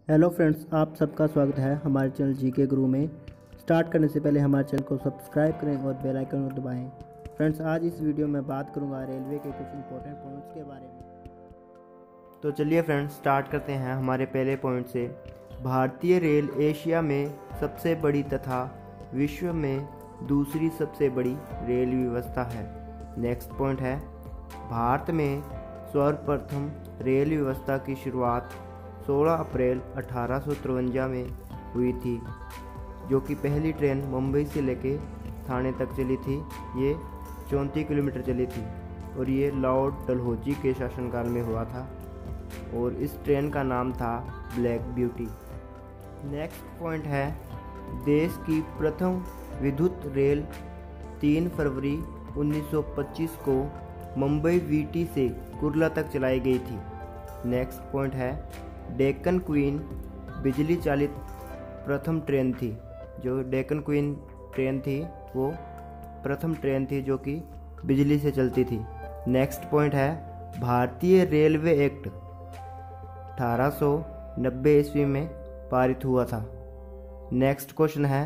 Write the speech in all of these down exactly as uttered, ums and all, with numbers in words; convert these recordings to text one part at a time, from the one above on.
Hello friends, आप सबका स्वागत है हमारे चैनल जी के गुरु में। स्टार्ट करने से पहले हमारे चैनल को सब्सक्राइब करें और बेल आइकन को दबाएं। फ्रेंड्स, आज इस वीडियो में बात करूंगा रेलवे के कुछ इंपॉर्टेंट पॉइंट्स के बारे में। तो चलिए फ्रेंड्स, स्टार्ट करते हैं हमारे पहले पॉइंट से। भारतीय रेल एशिया में सबसे बड़ी तथा विश्व में दूसरी सबसे बड़ी रेल व्यवस्था है। नेक्स्ट पॉइंट है, भारत में सर्वप्रथम रेल व्यवस्था की शुरुआत सोलह अप्रैल अठारह सौ तिरवंजा में हुई थी, जो कि पहली ट्रेन मुंबई से लेके थाने तक चली थी। ये चौंतीस किलोमीटर चली थी और ये लॉर्ड डलहौजी के शासनकाल में हुआ था और इस ट्रेन का नाम था ब्लैक ब्यूटी। नेक्स्ट पॉइंट है, देश की प्रथम विद्युत रेल तीन फरवरी उन्नीस सौ पच्चीस को मुंबई वीटी से कुर्ला तक चलाई गई थी। नेक्स्ट पॉइंट है, डेक्कन क्वीन बिजली चालित प्रथम ट्रेन थी। जो डेक्कन क्वीन ट्रेन थी वो प्रथम ट्रेन थी जो कि बिजली से चलती थी। नेक्स्ट पॉइंट है, भारतीय रेलवे एक्ट अठारह सौ नब्बे ईस्वी में पारित हुआ था। नेक्स्ट क्वेश्चन है,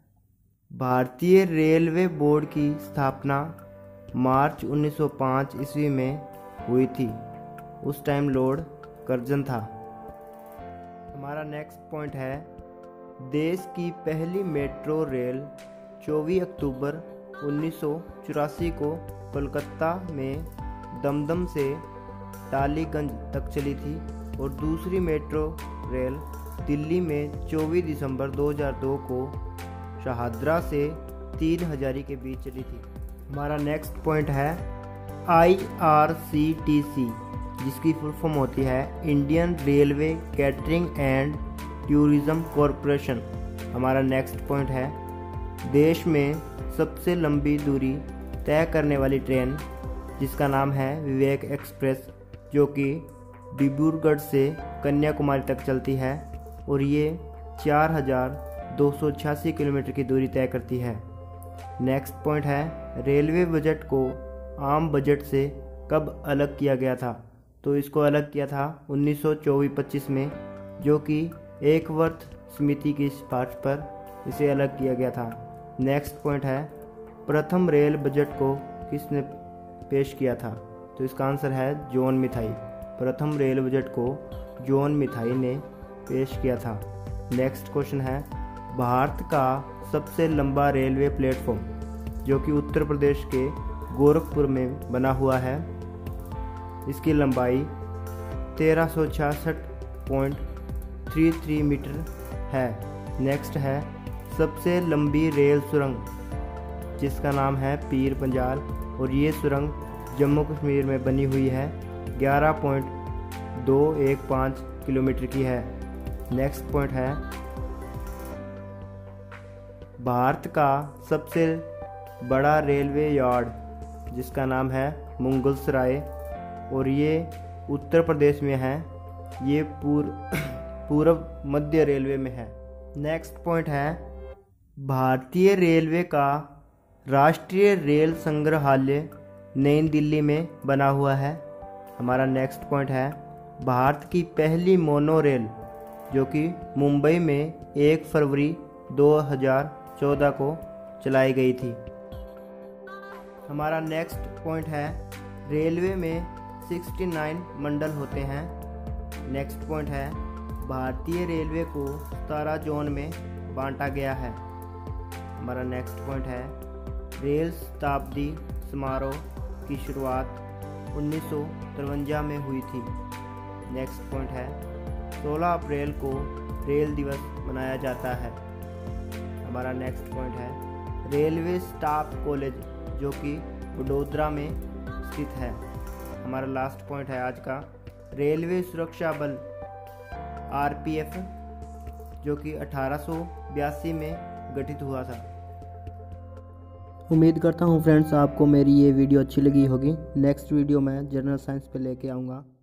भारतीय रेलवे बोर्ड की स्थापना मार्च उन्नीस सौ पाँच ईस्वी में हुई थी। उस टाइम लॉर्ड कर्जन था। हमारा नेक्स्ट पॉइंट है, देश की पहली मेट्रो रेल चौबीस अक्टूबर उन्नीस सौ चौरासी को कोलकाता में दमदम से टालीगंज तक चली थी और दूसरी मेट्रो रेल दिल्ली में चौबीस दिसंबर दो हज़ार दो को शाहदरा से तीन हजारी के बीच चली थी। हमारा नेक्स्ट पॉइंट है, I R C T C, जिसकी फुल फॉर्म होती है Indian railway catering and tourism corporation. हमारा नेक्स्ट पॉइंट है, देश में सबसे लंबी दूरी तय करने वाली ट्रेन जिसका नाम है विवेक एक्सप्रेस, जो कि डिब्रूगढ़ से कन्याकुमारी तक चलती है और ये चार हज़ार दो सौ छियासी किलोमीटर की दूरी तय करती है। नेक्स्ट पॉइंट है, रेलवे बजट को आम बजट से कब अलग किया गया था? तो इसको अलग किया था उन्नीस सौ चौबीस पच्चीस में, जो कि एक वर्ष समिति की सिफारिश पर इसे अलग किया गया था। नेक्स्ट पॉइंट है, प्रथम रेल बजट को किसने पेश किया था? तो इसका आंसर है जॉन मिथाई। प्रथम रेल बजट को जॉन मिथाई ने पेश किया था। नेक्स्ट क्वेश्चन है, भारत का सबसे लंबा रेलवे प्लेटफॉर्म जो कि उत्तर प्रदेश के गोरखपुर में बना हुआ है, इसकी लंबाई तेरह सौ छियासठ पॉइंट थ्री थ्री मीटर है। नेक्स्ट है, सबसे लंबी रेल सुरंग जिसका नाम है पीर पंजाल और ये सुरंग जम्मू कश्मीर में बनी हुई है, ग्यारह पॉइंट दो एक पाँच किलोमीटर की है। नेक्स्ट पॉइंट है, भारत का सबसे बड़ा रेलवे यार्ड जिसका नाम है मुगलसराय और ये उत्तर प्रदेश में है। ये पूर्व पूर्व मध्य रेलवे में है। नेक्स्ट पॉइंट है, भारतीय रेलवे का राष्ट्रीय रेल संग्रहालय नई दिल्ली में बना हुआ है। हमारा नेक्स्ट पॉइंट है, भारत की पहली मोनो रेल जो कि मुंबई में एक फरवरी दो हज़ार चौदह को चलाई गई थी। हमारा नेक्स्ट पॉइंट है, रेलवे में उनहत्तर मंडल होते हैं। नेक्स्ट पॉइंट है, भारतीय रेलवे को सतारह जोन में बांटा गया है। हमारा नेक्स्ट पॉइंट है, रेल शताब्दी समारोह की शुरुआत उन्नीस सौ तिरवंजा में हुई थी। नेक्स्ट पॉइंट है, सोलह अप्रैल को रेल दिवस मनाया जाता है। हमारा नेक्स्ट पॉइंट है, रेलवे स्टाफ कॉलेज जो कि वडोदरा में स्थित है। हमारा लास्ट पॉइंट है आज का, रेलवे सुरक्षा बल आर पी एफ जो कि अठारह सौ बयासी में गठित हुआ था। उम्मीद करता हूँ फ्रेंड्स आपको मेरी ये वीडियो अच्छी लगी होगी। नेक्स्ट वीडियो में जनरल साइंस पे लेके आऊँगा।